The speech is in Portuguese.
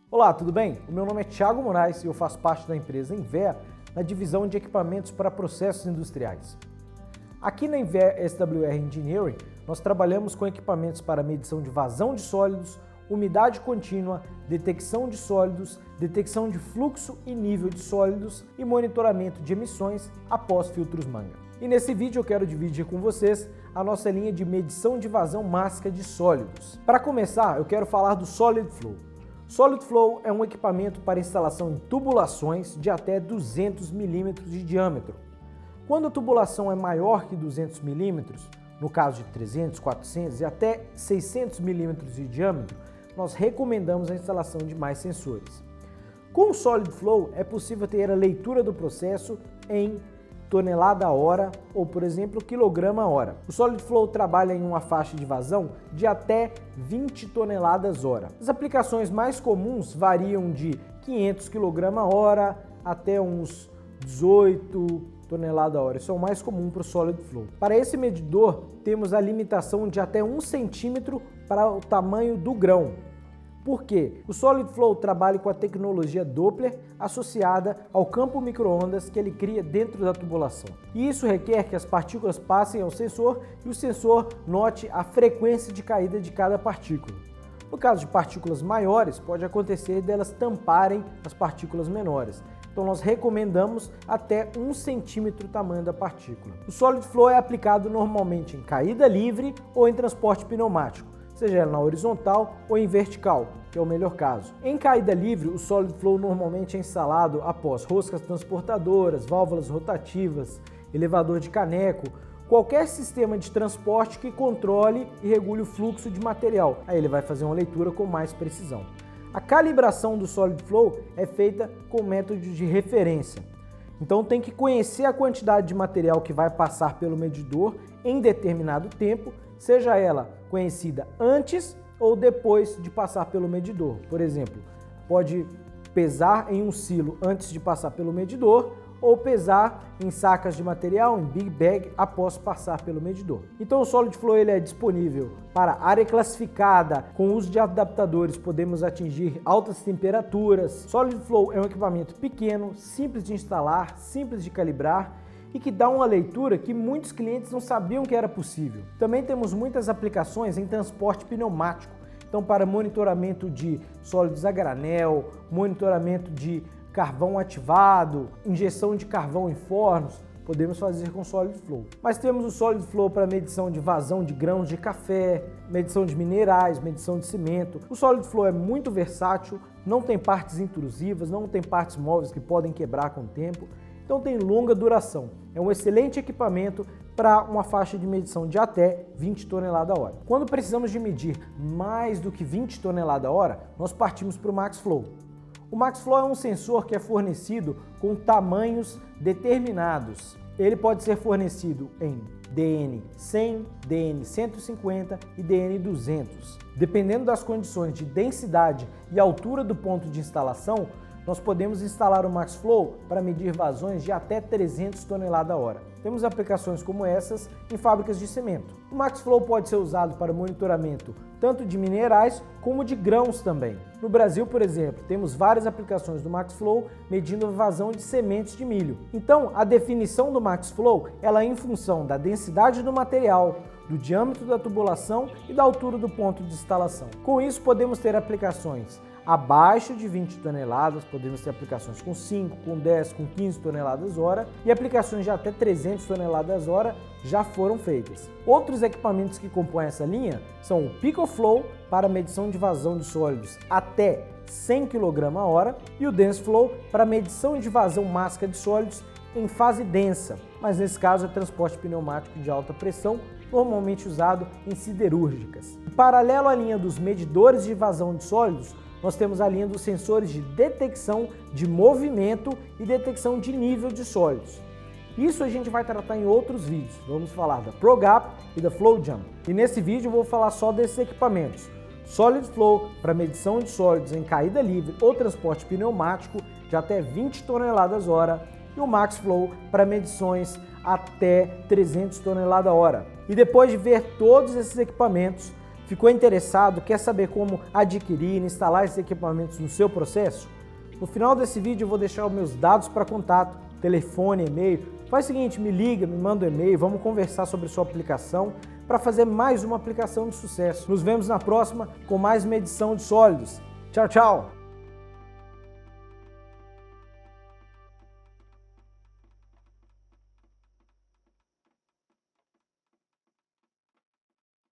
Olá, tudo bem? O meu nome é Thiago Moraes e eu faço parte da empresa Enver na divisão de equipamentos para processos industriais. Aqui na Enver SWR Engineering, nós trabalhamos com equipamentos para medição de vazão de sólidos, umidade contínua, detecção de sólidos, detecção de fluxo e nível de sólidos e monitoramento de emissões após filtros manga. E nesse vídeo eu quero dividir com vocês a nossa linha de medição de vazão mássica de sólidos. Para começar, eu quero falar do Solid Flow. Solid Flow é um equipamento para instalação em tubulações de até 200 mm de diâmetro. Quando a tubulação é maior que 200 mm, no caso de 300, 400 e até 600 mm de diâmetro, nós recomendamos a instalação de mais sensores. Com o Solid Flow é possível ter a leitura do processo em tonelada-hora ou, por exemplo, quilograma-hora. O Solid Flow trabalha em uma faixa de vazão de até 20 toneladas-hora. As aplicações mais comuns variam de 500 kg/hora até uns 18 tonelada-hora. Isso é o mais comum para o Solid Flow. Para esse medidor, temos a limitação de até 1 centímetro para o tamanho do grão. Por quê? O Solid Flow trabalha com a tecnologia Doppler associada ao campo micro-ondas que ele cria dentro da tubulação. E isso requer que as partículas passem ao sensor e o sensor note a frequência de caída de cada partícula. No caso de partículas maiores, pode acontecer delas tamparem as partículas menores. Então nós recomendamos até 1 centímetro o tamanho da partícula. O Solid Flow é aplicado normalmente em caída livre ou em transporte pneumático, seja ela na horizontal ou em vertical, que é o melhor caso. Em caída livre, o Solid Flow normalmente é instalado após roscas transportadoras, válvulas rotativas, elevador de caneco, qualquer sistema de transporte que controle e regule o fluxo de material. Aí ele vai fazer uma leitura com mais precisão. A calibração do Solid Flow é feita com método de referência. Então tem que conhecer a quantidade de material que vai passar pelo medidor em determinado tempo, seja ela conhecida antes ou depois de passar pelo medidor. Por exemplo, pode pesar em um silo antes de passar pelo medidor ou pesar em sacas de material, em big bag, após passar pelo medidor. Então o Solid Flow ele é disponível para área classificada, com o uso de adaptadores podemos atingir altas temperaturas. Solid Flow é um equipamento pequeno, simples de instalar, simples de calibrar e que dá uma leitura que muitos clientes não sabiam que era possível. Também temos muitas aplicações em transporte pneumático, então para monitoramento de sólidos a granel, monitoramento de carvão ativado, injeção de carvão em fornos, podemos fazer com Solid Flow. Mas temos o Solid Flow para medição de vazão de grãos de café, medição de minerais, medição de cimento. O Solid Flow é muito versátil, não tem partes intrusivas, não tem partes móveis que podem quebrar com o tempo, então tem longa duração. É um excelente equipamento para uma faixa de medição de até 20 toneladas-hora. Quando precisamos de medir mais do que 20 toneladas-hora, nós partimos para o Max Flow. O Max Flow é um sensor que é fornecido com tamanhos determinados. Ele pode ser fornecido em DN 100, DN 150 e DN 200. Dependendo das condições de densidade e altura do ponto de instalação, nós podemos instalar o Max Flow para medir vazões de até 300 toneladas-hora. Temos aplicações como essas em fábricas de cimento. O Max Flow pode ser usado para monitoramento tanto de minerais como de grãos também. No Brasil, por exemplo, temos várias aplicações do Max Flow medindo a vazão de sementes de milho. Então, a definição do Max Flow ela é em função da densidade do material, do diâmetro da tubulação e da altura do ponto de instalação. Com isso, podemos ter aplicações abaixo de 20 toneladas, podemos ter aplicações com 5, com 10, com 15 toneladas-hora e aplicações de até 300 toneladas-hora já foram feitas. Outros equipamentos que compõem essa linha são o PicoFlow para medição de vazão de sólidos até 100 kg/hora e o DenseFlow para medição de vazão mássica de sólidos em fase densa, mas nesse caso é transporte pneumático de alta pressão, normalmente usado em siderúrgicas. Paralelo à linha dos medidores de vazão de sólidos, nós temos a linha dos sensores de detecção de movimento e detecção de nível de sólidos. Isso a gente vai tratar em outros vídeos. Vamos falar da ProGap e da FlowJump. E nesse vídeo eu vou falar só desses equipamentos. Solid Flow para medição de sólidos em caída livre ou transporte pneumático de até 20 toneladas-hora e o Max Flow para medições até 300 toneladas-hora. E depois de ver todos esses equipamentos, Ficou interessado? Quer saber como adquirir e instalar esses equipamentos no seu processo? No final desse vídeo eu vou deixar os meus dados para contato, telefone, e-mail. Faz o seguinte, me liga, me manda um e-mail, vamos conversar sobre sua aplicação para fazer mais uma aplicação de sucesso. Nos vemos na próxima com mais uma edição de Sólidos. Tchau, tchau!